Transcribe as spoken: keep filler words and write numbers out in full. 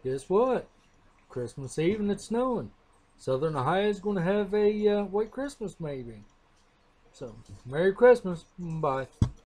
guess what? Christmas Eve and it's snowing. Southern Ohio is going to have a uh, white Christmas maybe. So, Merry Christmas. Bye.